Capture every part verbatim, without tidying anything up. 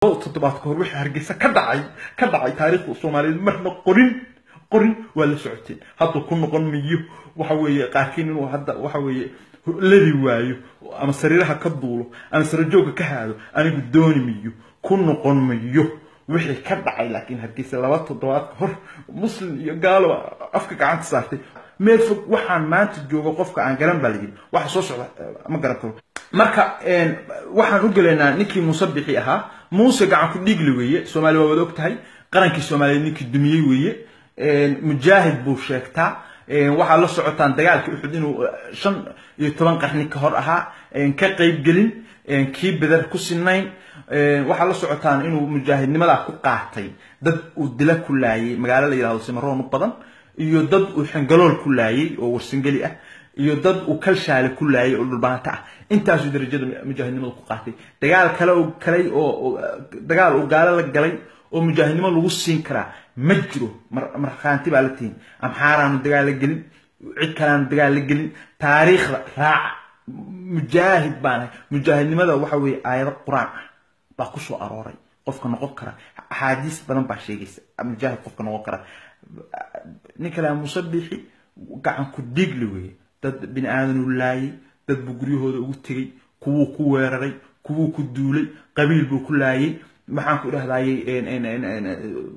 toddobaad ka hor wixii Hargeysa ka dhacay ka dhacay taariikhda Soomaaliyeed marna qorin qorin waa la socoteen hadda ku noqon miyo waxa weeye qaarkiin inuu hadda waxa weeye ladi waayo ama sariiraha ka duulo ama sarjooga ka haado anigu dooni miyo ku noqon miyo wixii ka dhacay laakiin Hargeysa laba toddobaad ka hor muslim iyo gaalo afka gacanta saartay meel fog waxaan maanta joogo qofka aan garan balagin waxa soo socda ma garan karo marka een waxaan u galeynaa ninkii musabixi ahaa Muuse gacan ku dhigli weeye Soomaali waa wada ogtahay qarankii Soomaaliyeed ninkii dumiyay weeye een mujaahid buu sheegtaa een waxa la socotaan dagaalkii Uxud inuu shan iyo toban qarni ka hor ahaa een ka qayb gelin een kii bedar ku sinayn een waxa la socotaan inuu mujaahidnimada ku qaatay dad uu dila ku laayay magaalada la yiraahdo Samaroon u badan iyo dad uu xangalool ku laayay oo warsangali ah iyo dad uu kalshaale ku laayay oo dhulbaanta ah intaas darajada mujaahidnimada ku qaatay dagaal kale oo kale oo dagaal uu gaala la galay oo mujaahidnimo lagu siin kara ma jiro marxaanti baa la tiin am xaaraan dagaal la gelin cid kale dagaal la gelin taariikhda raac mujaahid baan mujaahidnimada waxa weey aayado quraan baa ku soo arooray qofka noqon kara ahadiis badan baa sheegaysa mujaahid qofka noqon kara ninkala musabixi gacan ku dhigli weeye dad bin aadanu laayay dad buguryahooda ugu tagay kuwu ku weeraray kuwu ku duulay qabiil buu ku laayay maxaan ku dhahdaayay een een een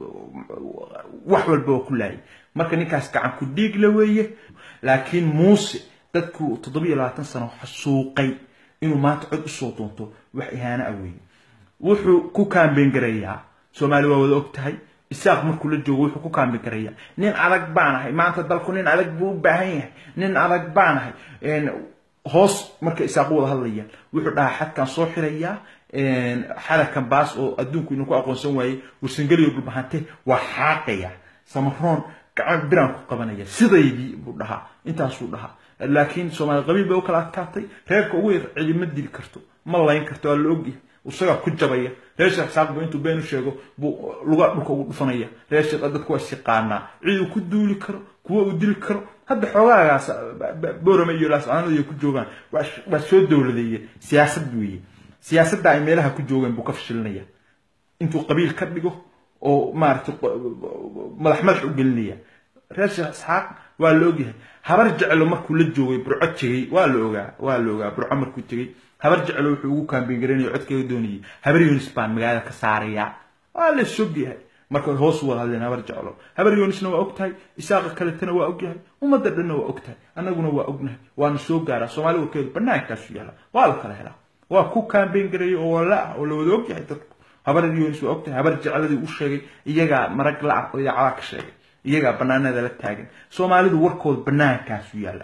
wax walba ku laayay marka ninkaas gacan ku dhigli weeye laakiin Muuse dadku toddoba iyo labaatan sano xasuuqay inuu maanta cod u soo doonto wax ihaana awey wuxuu ku kaambeen gareeyaa Soomaali waa wada ogtahay isaaq markuu la joogo wuxuu ku kaambeen gareeyaa nin adag baanahay maanta dalku nin adag buu u baahan yahay nin adag baanahay een hoos marka isaaq wada hadlayaan wuxuu dhahaa xadkan soo xirayaa een xarakan baas oo adduunku inuu ku aqoonsan waayay warsangaliyo dhulbahante waa xaaqaya Samaroon gacan biraan ku qabanaya sidaydii buu dhahaa intaas uu dhahaa laakiin Soomaali qabiil bay u kala adkaatay reerka ugu yar cilmi dil karto ma layn karto la ogi usaga ku jabaya reesha xisaabu intuu been u sheego buu luga dhulka ugu dhufanaya reesha dadku waa shaqaana cid uu ku duuli karo kuwa uu dil karo hadda xogaagaas boorama iyo laascaanood ay ku joogan waa soo dawladeeyay siyaasad weeye siyaasadda ay meelaha ku joogan buu ka fashilnaya intuu qabiil ka dhigo oo maartay madax madax u gelinaya reesha isxaaq waa la ogyahay habar jecelo markuu la joogay burco tagay waa la ogaa waa la ogaa burco markuu tagay habar jecelo wuxuu ugu kaambeen garanayo codkeeda doonayay habar Yunis baan magaalada ka saaraya waa la sugiyay marka hoos wada hadleen habar jecelo habar Yunisna waa ogtahay isaaqa kale tana waa ogyahay umada dhanna waa ogtahay annaguna waa ognahay waana soo gaaraa Soomaali warkeedu banaankaas yaala waa la kala helaa waa ku kaambeen garayo oo wala oo la wada ogyahay dadku habar Yunis waa ogtahay habar jeceladii u sheegay iyaga marag la ah oo iyaga ka sheegay iyaga banaanada la taagan Soomaalidu warkood banaankaas yaala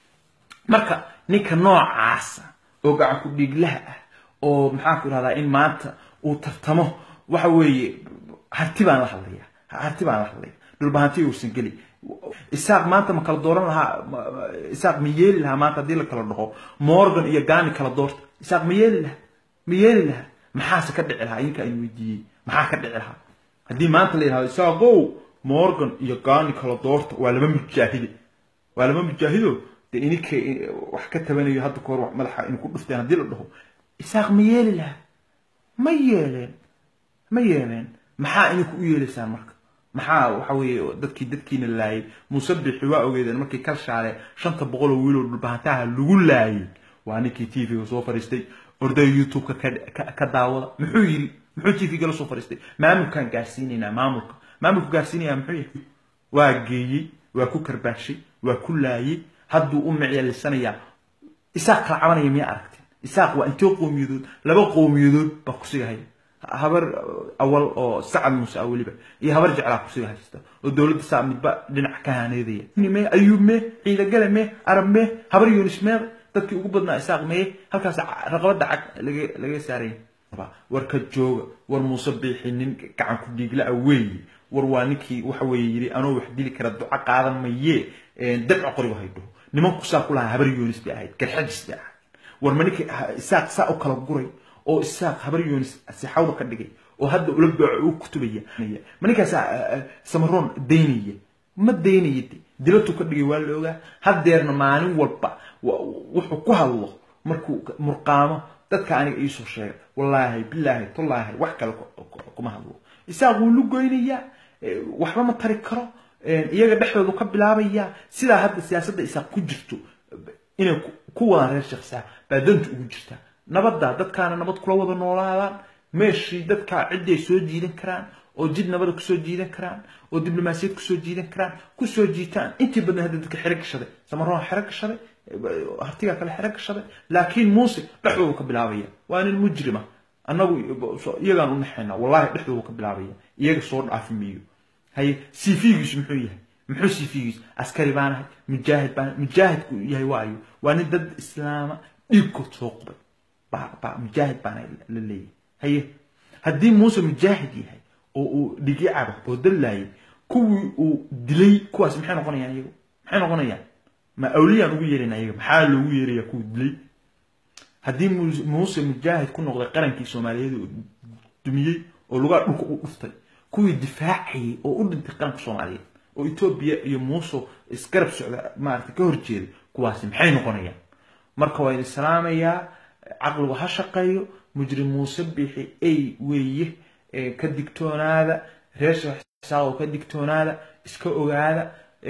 marka ninka noocaas oo gacan ku dhiglaha ah oo maxaa ku raada in maanta uu tartamo waxa weeye harti baan la hadlaya harti baan la hadlaya dhulbahantii uu singeli isaaq maanta ma kala dooran laha isaaq miyeel laha maanta hadii la kala dhaho Morgan iyo Gaani kala doorto isaaq miyeel laha miyeel laha maxaa ka dhici lahaa inka ay weydiiyay maxaa ka dhici lahaa hadii maanta la yiraahdo isaaqo Morgan iyo Gaani kala doorto waa laba mujaahid waa laba mujaahido inka wax ka tabanayo hadda koor wax madaxa in ku dhuftaan hadii la dhaho isaaq ma yeeli laha ma yeeleen ma yeeleen maxaa in ku yeelaysan marka maxaa waxa weeye dadkii dadkiina laayay musabixi waa ogeedeen markii kal shaale shanta boqol oo wiil oo dhulbahantaha lagu laayay waa ninkii T V soo fariistay orday YouTube ka ka daawada muxuu yiri muxuu T V gal soo fariistay maamulkan gaarsiinayna maamulka maamulku gaarsiinaya muxuu yahay waa geeyay waa ku karbaashay waa ku laayay hadduu u miciyaysanaya isaaq kala cabanaya miya aragtay isaaq waa intii qowmiyadood laba qowmiyadood ba ku sigahay habar awal oo Sacad Muuse awliba iyo habar jeclaa ku sigahay oo dawladda saamidba dhinac ka haaneedaya nimay ayuubme ciida galame arabme habar Yunis me dadkii ugu badnaa isaaq me halkaas raqabada cag laga laga saaray warka jooga war musabixi nin gacan ku dhigla awey war waa ninkii waxa weeye yiri anoo wax dili kara duca qaadan maye dabc qori wahaydo niman ku saaq kula habar Yunis bi ahayd garxajis bi ahayd war maniki isaaq saa u kala guray oo isaaq habar Yunis si xawda ka dhigay oo hadda ula baac u kutubaya manikaas Samaroon deeniye ma deeniye dilatu ka dhigay waa la ogaa hadeerna maalin walba wuxuu ku hadlo markuu murqaamo dadka aniga ii soo sheegay wallaahi billaahi tullaahi wax kale kuma hadlo isagu uu lugoynaya waxba ma tari karo iyaga dhexdooda ka bilaabaya sida hadda siyaasadda isaaq ku jirto inay ku wada reer shakhsiga baadanta ugu jirta nabadda dadkaana nabad kula wada noolaadaan meeshii dadka cidday soo jiidan karaan oo jid nabad ku soo jiidan karaan oo diblomaasiyad ku soo jiidan karaan ku soo jiitaan intii badan hadda dadka xirag gashaday samaroon xirag gashaday hartiga kale xirag gashaday laakiin muuse dhexdooda ka bilaabaya waa nin mujrima annagu iyagaan u naxayna wallahi dhexdooda ka bilaabaya iyaga soo dhaafimiyo hay sifigiis muxuu yahay muxuu sifigiis askari baan ahay mujaahid baan mujaahidku yahay waayo waa nin dad islaama dhibku soo qubay ba ba mujaahid baan la leeyahay hay haddii muuse mujaahid yahay oo uu dhigi caba oo dalay kuwii uu dilay kuwaas maxay noqonayaan iyagu maxay noqonayaan ma awliyaan ugu yeerina iyaga maxaa loogu yeeraya kuwii dilay haddii muuse mujaahid ku noqday qarankii Soomaaliyeed oo dumiyay oo lugaa dhulka u dhuftay kuwii difaacay oo u dhintay qaranka Soomaaliyeed oo Itoobiya iyo muuse iskarab socda maartay ka horjeeday kuwaas maxay noqonayaan marka waa in salaamaya aqligu ha shaqeeyo mujrim muuse bixi ay weeye ka digtoonaada reesha xisaaw ka digtoonaada iska ogaada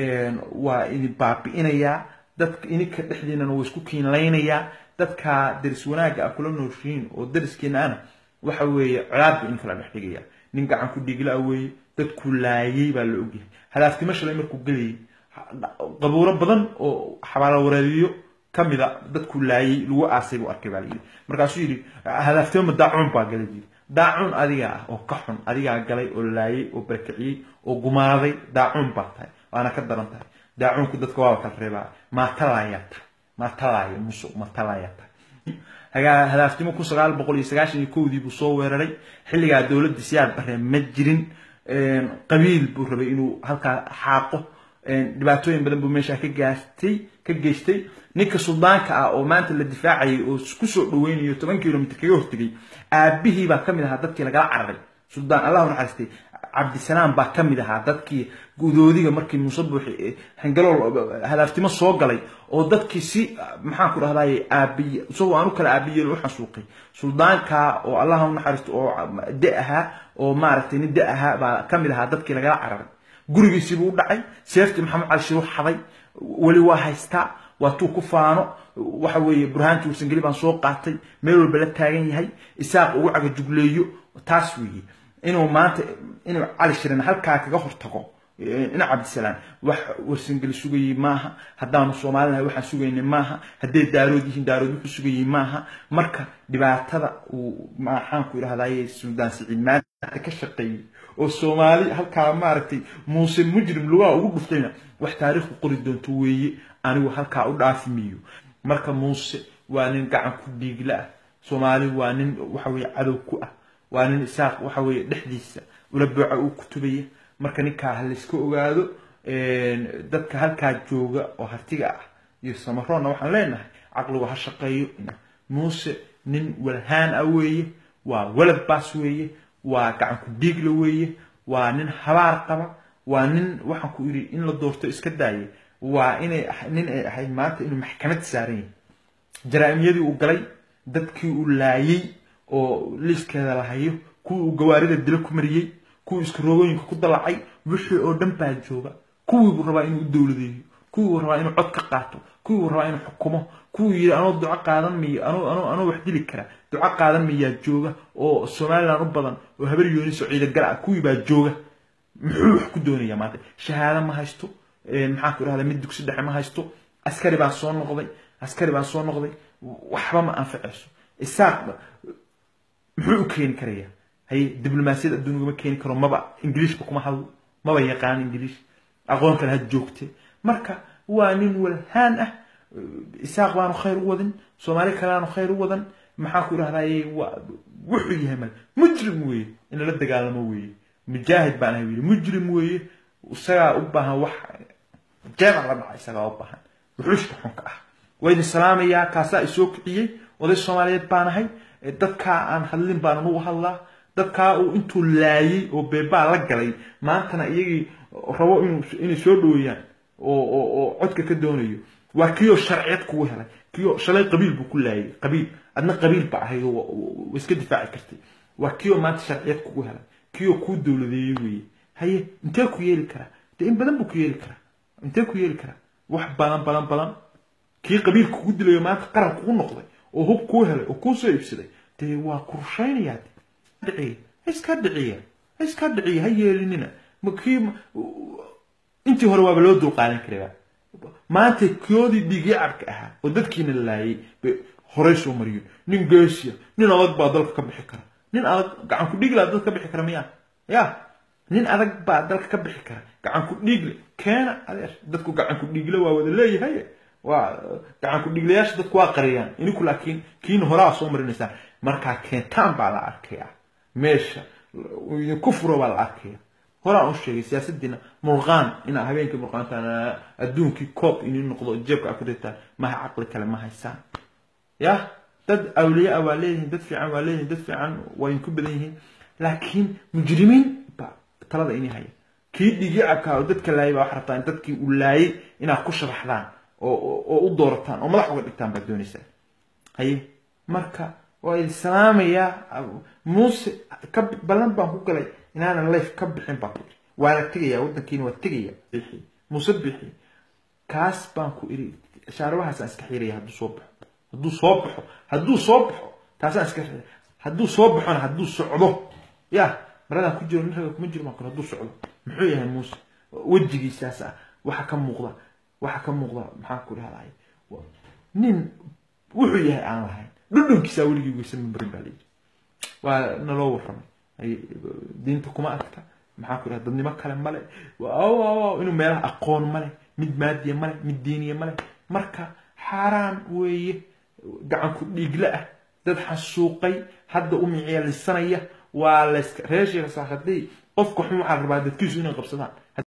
waa in baabi'inaya dadka ininka dhexdeena way isku kiinlaynaya dadka daris wanaaga ah kula nooshiin oo dariskeena ana waxa weeye calaab in kala dhaxdigaya nin gacan ku dhigla weeye dadku laayay baa la ogyahay halaafti mashalay markuu galay qabuuro badan oo xabaalo wareediyo kamida dadku laayay lagu aasay u arkay baa yiri markaasuu yiri halaafti ma daacun baa galay daacun adiga ah oo ka xun adiga galay oo laayay oo barkiciyay oo gumaaday daacun baa tahay waana ka daran tahay daacunku dadka waa ka reebaa ma talaayata ma talaaya musuq ma talaayata haga halaaftiimo ku sagaal boqol iyo sagaashan iyo kow dii buu soo weeraray xilliga dawladda siyaad bare ma jirin qabiil buu rabay inuu halka xaaqo dhibaatooyin badan buu meesha ka gaastay ka geystay ninka suldaanka ah oo maanta la difaacay oo isku soo dhaweynayo toban kiiloomitir kaga hortagay aabihii baa kamid ahaa dadkii laga cararay suldaan allah u naxariistay cabdi salaam baa kamid ahaa dadkii gudoodiga markii muuse buuxi hangalool halaaftimo soo galay oo dadkii si maxaan ku rahdaay aabiye soo aanu kala aabiye u xasuuqay suldaanka oo allah u naxariisto oo da'aha oo maaragtay nin da'aha baa kamid ahaa dadkii laga cararay gurigiisii buu dhacay seefti maxamed cali shiru xaday wali waa haystaa waa tuu ku faano waxa weeye burhaanti uu singili baan soo qaatay meel walba la taagan yahay isaaq ugu caga jugleeyo taas weeye inuu maanta inuu cali shirin halka kaga hortago ina cabdi salaam wax warsingili sugayay maaha haddaanu Soomaaliland waxaan sugaynay maaha haday daarood yihiin daarood wuxuu sugayay maaha marka dhibaatada uu maxaan ku yiraahdaa Suudaan Siciid maanta ka shaqeeyay oo Soomaali halka maartay muuse mujrim lugaa ugu dhuftayna wax taariikh qori doonto weeye anigu halka u dhaafimiyo marka muuse waa nin gacan ku dhiigla Soomaali waa nin waxa weeye cadow ku ah waa nin isaaq waxa weeye dhexdiisa ula buuca uu ku tubaya marka ninka hal iska ogaado ee dadka halka jooga oo hartiga ah iyo samaroona waxaan leenahay aqligu ha shaqeeyo muuse nin walhaan ah weeye waa walad baas weeye waa gacan ku dhiigla weeye waa nin habaar qaba waa nin waxaan ku yiri in la doorto iska daayay waa inay nin ay ahay maanta inuu maxkamad saaran jaraa'imyadii uu galay dadkii uu laayay oo liiskeeda la hayo ku gawaarida dil ku mariyay ku iska roogooyinka ku dalacay wixii oo dhan baa jooga kuwii rabaa inuu dawladeeyo kuwii rabaa inuu cod ka qaato kuwii rabaa inuu xukumo kuwii yiri anoo duco qaadan miyo anoo anoo anoo wax dili kara duco qaadan miyaa jooga oo Soomaaliland u badan oo habar yooni soo ciidan gal ah kuwii baa jooga muxuu wax ku doonayaa maanta shahaada ma haysto maxaa ku raahdaa mid dugsi dhexe ma haysto askari baa soo noqday askari baa soo noqday waxba ma anfacayso isaaq muxuu keeni karayaa hay diblomaasiyada adduunka ma keeni karo maba English kuma hadlo maba yaqaan English aqoon kale had joogtay marka waa nin walhaan ah isaaq baanu khayr u wadan Soomaali kalaanu khayr u wadan maxaa ku raahday wuxuu yahay mal mujrim weeye in la dagaalamo weeye mujaahid baan ahay mujrim weeye isaga u baahan wax jeema la dhacay isaga u baahan wuxuu xunka ah wayna salaamaya kaasa isoo kiciyay oday Soomaaliyeed baan ahay dadka aan hadlin baan ugu hadlaa dadka uu intuu laayay oo beebaa la galay maantana iyagii rabo inuu inay soo dhaweeyaan oo oo codka ka doonayo وكيو شرعيات كوه هلا كيو شلي قبيل بكل هاي قبيل أدنى قبيل بقى هي ويسكت دفاع كرتي وكيو ما شرعيات كوه هلا كيو كود دولة ذي هي أنت كويه الكرا تين بدن بكويه الكرا أنت كويه الكرا واحد بلان بلان بلان كي قبيل كود اللي ما تقرأ كون نقضي وهو كوه هلا وكوسه يفسده تي وكرشين ياد دعية إيش كدعية إيش كدعية هي ليننا مكيم أنت هو بلود القانون كذا ما أنت كيودي بيجي عرك أها ودتكين الله بخريش ومريون نين جيسيا نين أذق بعضك كم حكرة نين أذق عن كل دقيقة أذق كم حكرة مياه يا نين أذق بعضك كم حكرة عن كل دقيقة كان عليش دتكو عن كل دقيقة وهذا اللي هي وعن كل دقيقة ياش دتكو قريان إني كل أكين كين هراس عمر النساء مركا كين تام على عركيا ماشى ويكفروا على عركيا هراء الشيء سياسة دينا مرغان إن هبينك مرغان تانا أدون كي كوب إني نقضوا جيبك أكدتا ما هي عقل كلام ما هي سان يا تد أولياء أوليهم تدفع عن أوليهم تدفع عن وينكب بذيهم لكن مجرمين ترى إني هاي كيد يجي أكا ودتك اللي بحرتان تدك ولاي إن أخش رحلان أو أو دورتان أو ملاح وقت تام بدون سال هاي مركا والسلام يا موسى كب بلن بانكو كلي إن أنا الليف كب الحين باكل وأنا تجيا ودنا كين وتجيا مصبحي كاس بانكو إري شعرها سأسكحيري هدو صبح هدو صبح هدو صبح تاسع أسكحيري هدو صبح أنا هدو صعده يا مرنا كجر منها كمجر ما كنا هدو صعده محيها موسى وجهي ساسة وحكم مغلا وحكم مغلا محاكل هاي نين وحيها أنا هاي دون كيساولي يسمى بربالي ونلو فرمي أي دينتكم أكتر محاكل هذا دني ما كلام ملأ أو أو إنه ماله أقون ملأ مد مادية ملأ مد دينية ملأ مركا حرام ويه قاعد كل يقلقه تضحى السوقي حد أمي عيال السنة ولا راشي رساخدي قفكم حمو على الرباط كيسونا قبصدان